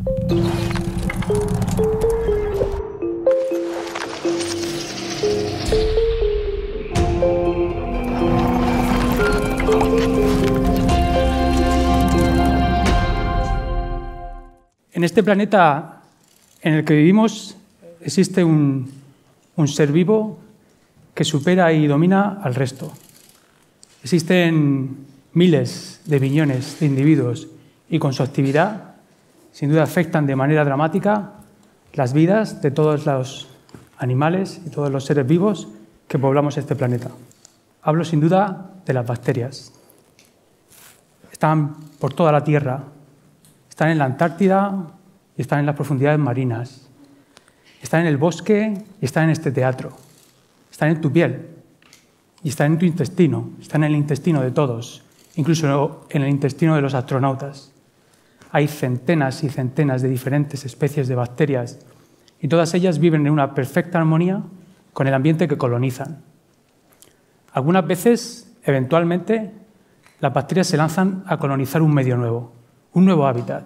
En este planeta en el que vivimos existe un ser vivo que supera y domina al resto. Existen miles de billones de individuos y con su actividad, sin duda, afectan de manera dramática las vidas de todos los animales y todos los seres vivos que poblamos este planeta. Hablo, sin duda, de las bacterias. Están por toda la Tierra. Están en la Antártida y están en las profundidades marinas. Están en el bosque y están en este teatro. Están en tu piel y están en tu intestino. Están en el intestino de todos, incluso en el intestino de los astronautas. Hay centenas y centenas de diferentes especies de bacterias y todas ellas viven en una perfecta armonía con el ambiente que colonizan. Algunas veces, eventualmente, las bacterias se lanzan a colonizar un medio nuevo, un nuevo hábitat.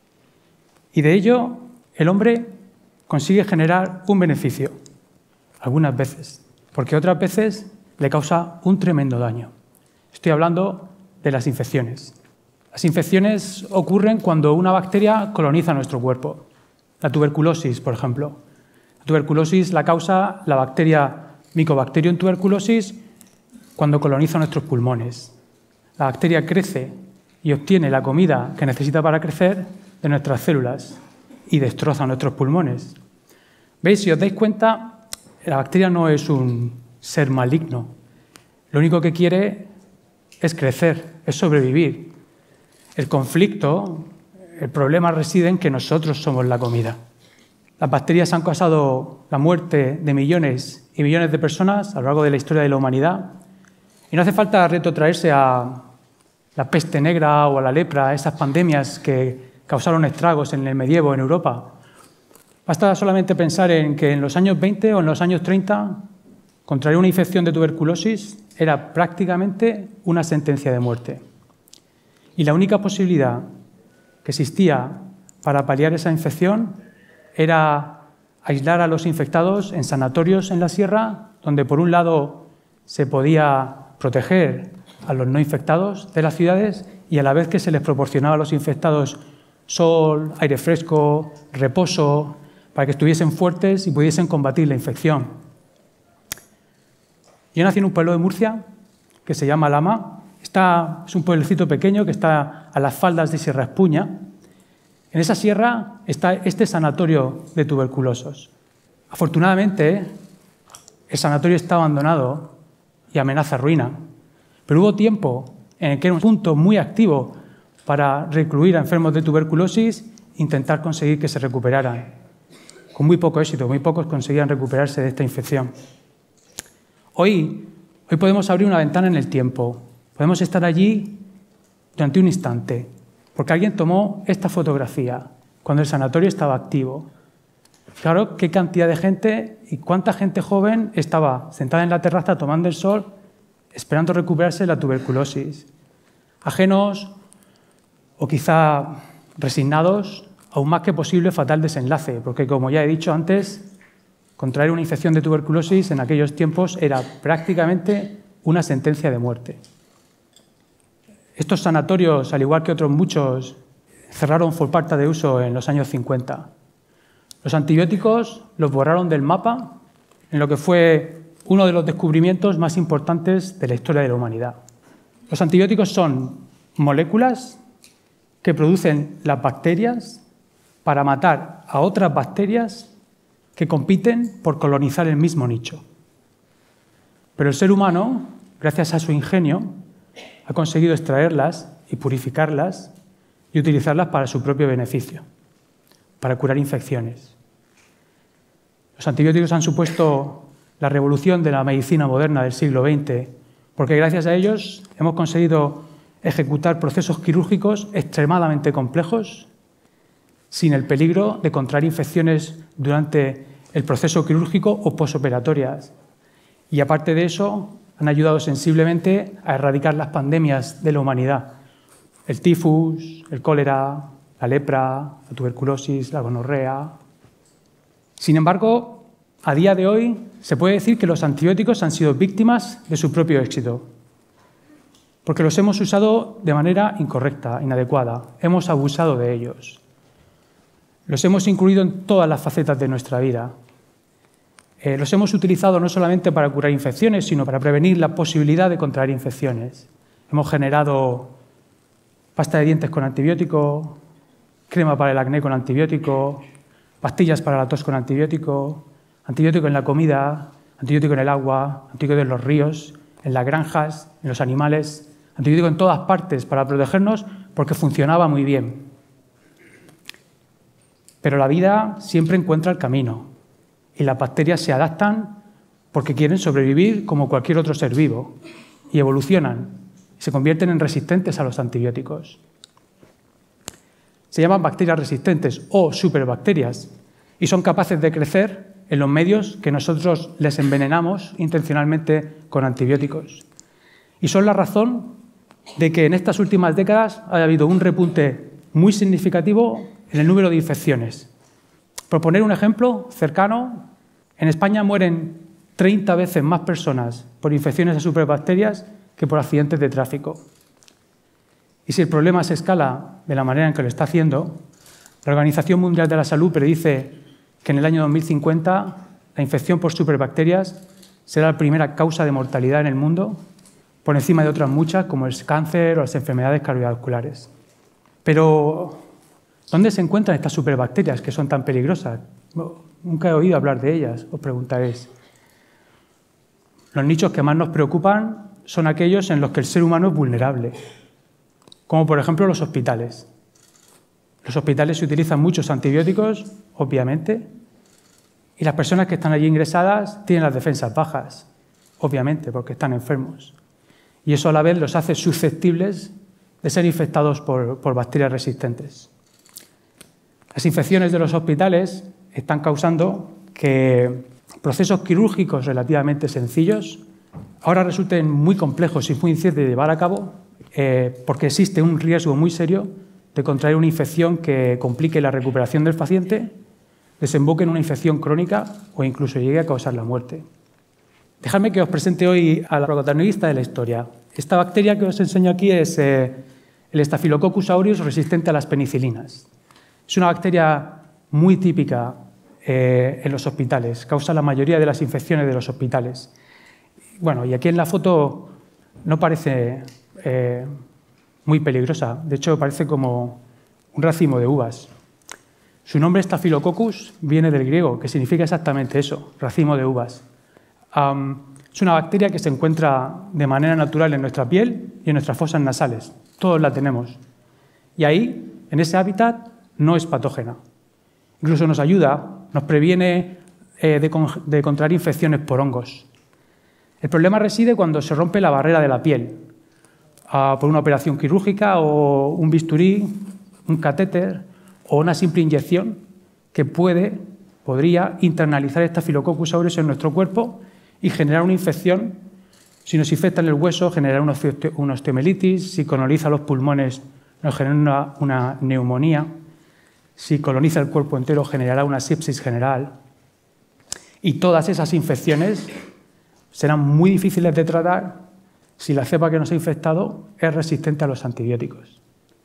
Y de ello, el hombre consigue generar un beneficio, algunas veces, porque otras veces le causa un tremendo daño. Estoy hablando de las infecciones. Las infecciones ocurren cuando una bacteria coloniza nuestro cuerpo. La tuberculosis, por ejemplo. La tuberculosis la causa la bacteria Mycobacterium tuberculosis cuando coloniza nuestros pulmones. La bacteria crece y obtiene la comida que necesita para crecer de nuestras células y destroza nuestros pulmones. ¿Veis? Si os dais cuenta, la bacteria no es un ser maligno. Lo único que quiere es crecer, es sobrevivir. El conflicto, el problema reside en que nosotros somos la comida. Las bacterias han causado la muerte de millones y millones de personas a lo largo de la historia de la humanidad. Y no hace falta retrotraerse a la peste negra o a la lepra, esas pandemias que causaron estragos en el medievo en Europa. Basta solamente pensar en que en los años 20 o en los años 30, contraer una infección de tuberculosis era prácticamente una sentencia de muerte. Y la única posibilidad que existía para paliar esa infección era aislar a los infectados en sanatorios en la sierra, donde por un lado se podía proteger a los no infectados de las ciudades y a la vez que se les proporcionaba a los infectados sol, aire fresco, reposo, para que estuviesen fuertes y pudiesen combatir la infección. Yo nací en un pueblo de Murcia que se llama Lama. Es un pueblecito pequeño que está a las faldas de Sierra Espuña. En esa sierra está este sanatorio de tuberculosos. Afortunadamente, el sanatorio está abandonado y amenaza ruina. Pero hubo tiempo en el que era un punto muy activo para recluir a enfermos de tuberculosis e intentar conseguir que se recuperaran. Con muy poco éxito, muy pocos conseguían recuperarse de esta infección. Hoy podemos abrir una ventana en el tiempo. Podemos estar allí durante un instante, porque alguien tomó esta fotografía cuando el sanatorio estaba activo. Claro, qué cantidad de gente y cuánta gente joven estaba sentada en la terraza tomando el sol, esperando recuperarse de la tuberculosis. Ajenos o quizá resignados a un más que posible fatal desenlace, porque como ya he dicho antes, contraer una infección de tuberculosis en aquellos tiempos era prácticamente una sentencia de muerte. Estos sanatorios, al igual que otros muchos, cerraron por falta de uso en los años 50. Los antibióticos los borraron del mapa en lo que fue uno de los descubrimientos más importantes de la historia de la humanidad. Los antibióticos son moléculas que producen las bacterias para matar a otras bacterias que compiten por colonizar el mismo nicho. Pero el ser humano, gracias a su ingenio, ha conseguido extraerlas y purificarlas y utilizarlas para su propio beneficio, para curar infecciones. Los antibióticos han supuesto la revolución de la medicina moderna del siglo XX, porque gracias a ellos hemos conseguido ejecutar procesos quirúrgicos extremadamente complejos sin el peligro de contraer infecciones durante el proceso quirúrgico o posoperatorias. Y aparte de eso, han ayudado sensiblemente a erradicar las pandemias de la humanidad. El tifus, el cólera, la lepra, la tuberculosis, la gonorrea. Sin embargo, a día de hoy se puede decir que los antibióticos han sido víctimas de su propio éxito, porque los hemos usado de manera incorrecta, inadecuada. Hemos abusado de ellos. Los hemos incluido en todas las facetas de nuestra vida. Los hemos utilizado no solamente para curar infecciones, sino para prevenir la posibilidad de contraer infecciones. Hemos generado pasta de dientes con antibiótico, crema para el acné con antibiótico, pastillas para la tos con antibiótico, antibiótico en la comida, antibiótico en el agua, antibiótico en los ríos, en las granjas, en los animales, antibiótico en todas partes para protegernos porque funcionaba muy bien. Pero la vida siempre encuentra el camino y las bacterias se adaptan porque quieren sobrevivir como cualquier otro ser vivo y evolucionan y se convierten en resistentes a los antibióticos. Se llaman bacterias resistentes o superbacterias y son capaces de crecer en los medios que nosotros les envenenamos intencionalmente con antibióticos. Y son la razón de que en estas últimas décadas haya habido un repunte muy significativo en el número de infecciones. Por poner un ejemplo cercano, en España mueren 30 veces más personas por infecciones de superbacterias que por accidentes de tráfico. Y si el problema se escala de la manera en que lo está haciendo, la Organización Mundial de la Salud predice que en el año 2050 la infección por superbacterias será la primera causa de mortalidad en el mundo, por encima de otras muchas como el cáncer o las enfermedades cardiovasculares. Pero ¿dónde se encuentran estas superbacterias que son tan peligrosas? Nunca he oído hablar de ellas, os preguntaréis. Los nichos que más nos preocupan son aquellos en los que el ser humano es vulnerable, como por ejemplo los hospitales. Los hospitales se utilizan muchos antibióticos, obviamente, y las personas que están allí ingresadas tienen las defensas bajas, obviamente, porque están enfermos. Y eso a la vez los hace susceptibles de ser infectados por bacterias resistentes. Las infecciones de los hospitales están causando que procesos quirúrgicos relativamente sencillos ahora resulten muy complejos y muy difíciles de llevar a cabo porque existe un riesgo muy serio de contraer una infección que complique la recuperación del paciente, desemboque en una infección crónica o incluso llegue a causar la muerte. Dejadme que os presente hoy a la protagonista de la historia. Esta bacteria que os enseño aquí es el Staphylococcus aureus resistente a las penicilinas. Es una bacteria muy típica en los hospitales, causa la mayoría de las infecciones de los hospitales. Bueno, y aquí en la foto no parece muy peligrosa, de hecho parece como un racimo de uvas. Su nombre Staphylococcus viene del griego, que significa exactamente eso, racimo de uvas. Es una bacteria que se encuentra de manera natural en nuestra piel y en nuestras fosas nasales. Todos la tenemos. Y ahí, en ese hábitat, no es patógena. Incluso nos ayuda, nos previene de contraer infecciones por hongos. El problema reside cuando se rompe la barrera de la piel, por una operación quirúrgica o un bisturí, un catéter o una simple inyección que podría internalizar Staphylococcus aureus en nuestro cuerpo y generar una infección. Si nos infecta en el hueso, generará una osteomielitis. Si coloniza los pulmones, nos genera una neumonía. Si coloniza el cuerpo entero, generará una sepsis general. Y todas esas infecciones serán muy difíciles de tratar si la cepa que nos ha infectado es resistente a los antibióticos.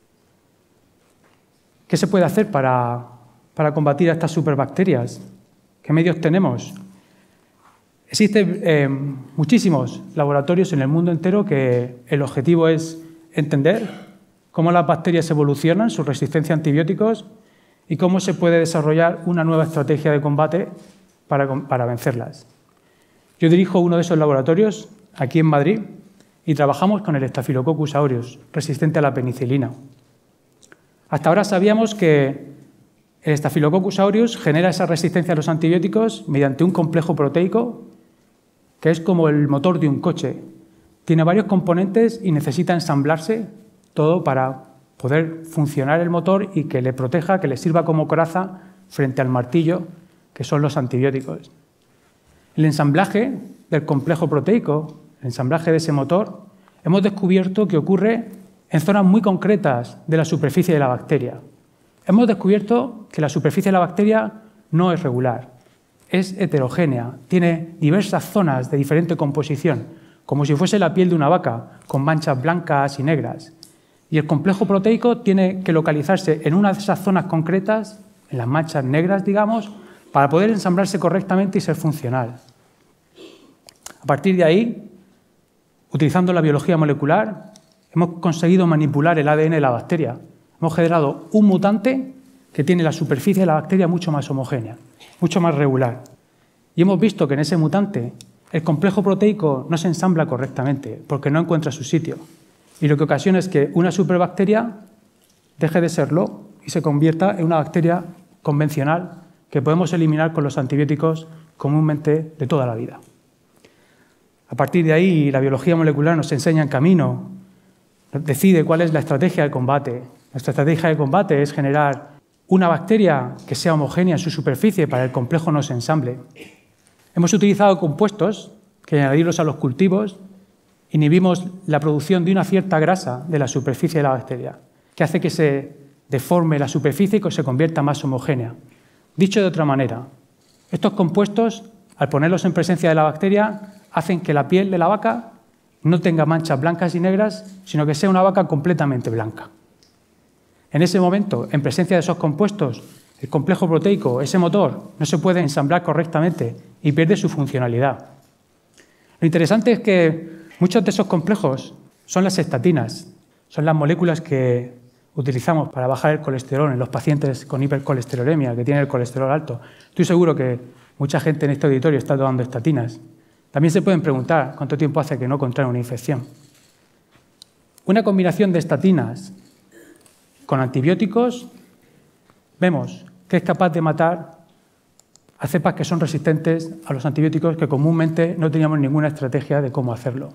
¿Qué se puede hacer para combatir a estas superbacterias? ¿Qué medios tenemos? Existen muchísimos laboratorios en el mundo entero que el objetivo es entender cómo las bacterias evolucionan, su resistencia a antibióticos y cómo se puede desarrollar una nueva estrategia de combate para vencerlas. Yo dirijo uno de esos laboratorios aquí en Madrid y trabajamos con el Staphylococcus aureus, resistente a la penicilina. Hasta ahora sabíamos que el Staphylococcus aureus genera esa resistencia a los antibióticos mediante un complejo proteico que es como el motor de un coche. Tiene varios componentes y necesita ensamblarse todo para poder funcionar el motor y que le proteja, que le sirva como coraza frente al martillo, que son los antibióticos. El ensamblaje del complejo proteico, el ensamblaje de ese motor, hemos descubierto que ocurre en zonas muy concretas de la superficie de la bacteria. hemos descubierto que la superficie de la bacteria no es regular, es heterogénea, tiene diversas zonas de diferente composición, como si fuese la piel de una vaca, con manchas blancas y negras. Y el complejo proteico tiene que localizarse en una de esas zonas concretas, en las manchas negras, digamos, para poder ensamblarse correctamente y ser funcional. A partir de ahí, utilizando la biología molecular, hemos conseguido manipular el ADN de la bacteria. Hemos generado un mutante que tiene la superficie de la bacteria mucho más homogénea, mucho más regular. Y hemos visto que en ese mutante el complejo proteico no se ensambla correctamente porque no encuentra su sitio. Y lo que ocasiona es que una superbacteria deje de serlo y se convierta en una bacteria convencional que podemos eliminar con los antibióticos comúnmente de toda la vida. A partir de ahí, la biología molecular nos enseña el camino, decide cuál es la estrategia de combate. Nuestra estrategia de combate es generar una bacteria que sea homogénea en su superficie para que el complejo no se ensamble. Hemos utilizado compuestos que, al añadirlos a los cultivos, inhibimos la producción de una cierta grasa de la superficie de la bacteria, que hace que se deforme la superficie y que se convierta más homogénea. Dicho de otra manera, estos compuestos, al ponerlos en presencia de la bacteria, hacen que la piel de la vaca no tenga manchas blancas y negras, sino que sea una vaca completamente blanca. En ese momento, en presencia de esos compuestos, el complejo proteico, ese motor, no se puede ensamblar correctamente y pierde su funcionalidad. Lo interesante es que muchos de esos complejos son las estatinas, son las moléculas que utilizamos para bajar el colesterol en los pacientes con hipercolesterolemia, que tienen el colesterol alto. Estoy seguro que mucha gente en este auditorio está tomando estatinas. También se pueden preguntar cuánto tiempo hace que no contraen una infección. Una combinación de estatinas con antibióticos, vemos que es capaz de matar a cepas que son resistentes a los antibióticos que comúnmente no teníamos ninguna estrategia de cómo hacerlo.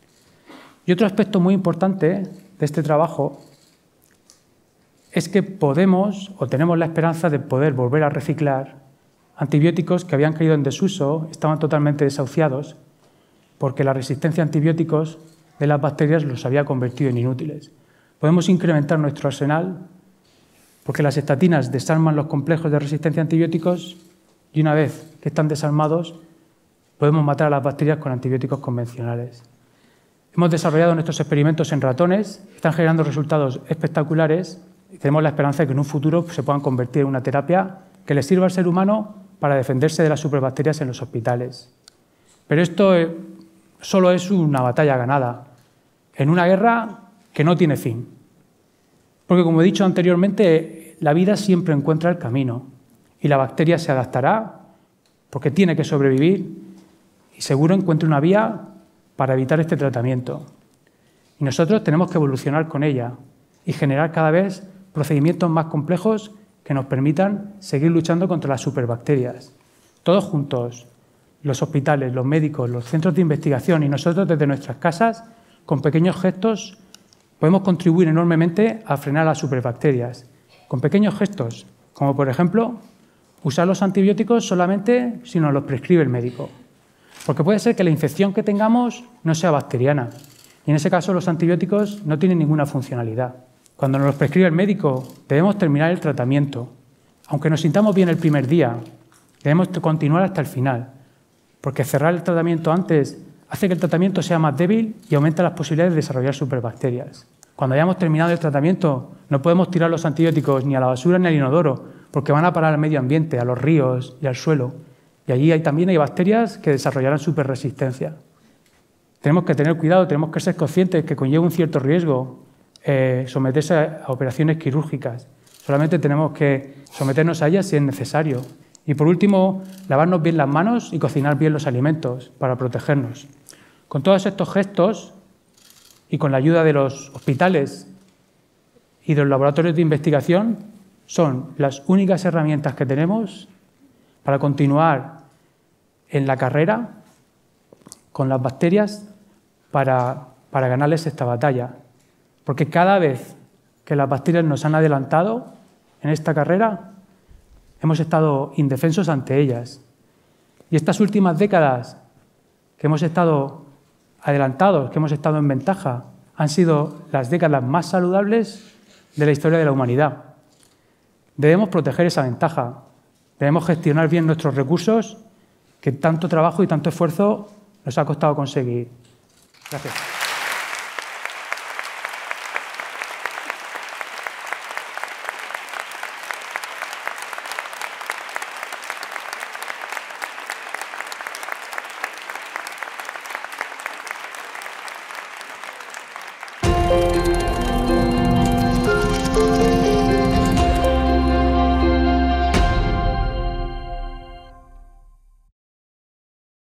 Y otro aspecto muy importante de este trabajo es que podemos o tenemos la esperanza de poder volver a reciclar antibióticos que habían caído en desuso, estaban totalmente desahuciados, porque la resistencia a antibióticos de las bacterias los había convertido en inútiles. Podemos incrementar nuestro arsenal porque las estatinas desarman los complejos de resistencia a antibióticos y una vez que están desarmados podemos matar a las bacterias con antibióticos convencionales. Hemos desarrollado nuestros experimentos en ratones, están generando resultados espectaculares y tenemos la esperanza de que en un futuro se puedan convertir en una terapia que le sirva al ser humano para defenderse de las superbacterias en los hospitales. Pero esto solo es una batalla ganada en una guerra que no tiene fin. Porque, como he dicho anteriormente, la vida siempre encuentra el camino y la bacteria se adaptará porque tiene que sobrevivir y seguro encuentra una vía para evitar este tratamiento. Y nosotros tenemos que evolucionar con ella y generar cada vez procedimientos más complejos que nos permitan seguir luchando contra las superbacterias. Todos juntos, los hospitales, los médicos, los centros de investigación y nosotros desde nuestras casas, con pequeños gestos, podemos contribuir enormemente a frenar las superbacterias. Con pequeños gestos, como por ejemplo, usar los antibióticos solamente si nos los prescribe el médico. Porque puede ser que la infección que tengamos no sea bacteriana. Y en ese caso los antibióticos no tienen ninguna funcionalidad. Cuando nos los prescribe el médico, debemos terminar el tratamiento. Aunque nos sintamos bien el primer día, debemos continuar hasta el final. Porque cerrar el tratamiento antes hace que el tratamiento sea más débil y aumenta las posibilidades de desarrollar superbacterias. Cuando hayamos terminado el tratamiento, no podemos tirar los antibióticos ni a la basura ni al inodoro, porque van a parar al medio ambiente, a los ríos y al suelo. Y allí también hay bacterias que desarrollarán superresistencia. Tenemos que tener cuidado, tenemos que ser conscientes que conlleva un cierto riesgo someterse a operaciones quirúrgicas. Solamente tenemos que someternos a ellas si es necesario. Y por último, lavarnos bien las manos y cocinar bien los alimentos para protegernos. Con todos estos gestos y con la ayuda de los hospitales y de los laboratorios de investigación, son las únicas herramientas que tenemos para continuar en la carrera con las bacterias para ganarles esta batalla. Porque cada vez que las bacterias nos han adelantado en esta carrera, hemos estado indefensos ante ellas. Y estas últimas décadas que hemos estado adelantados, que hemos estado en ventaja, han sido las décadas más saludables de la historia de la humanidad. Debemos proteger esa ventaja. Debemos gestionar bien nuestros recursos que tanto trabajo y tanto esfuerzo nos ha costado conseguir. Gracias.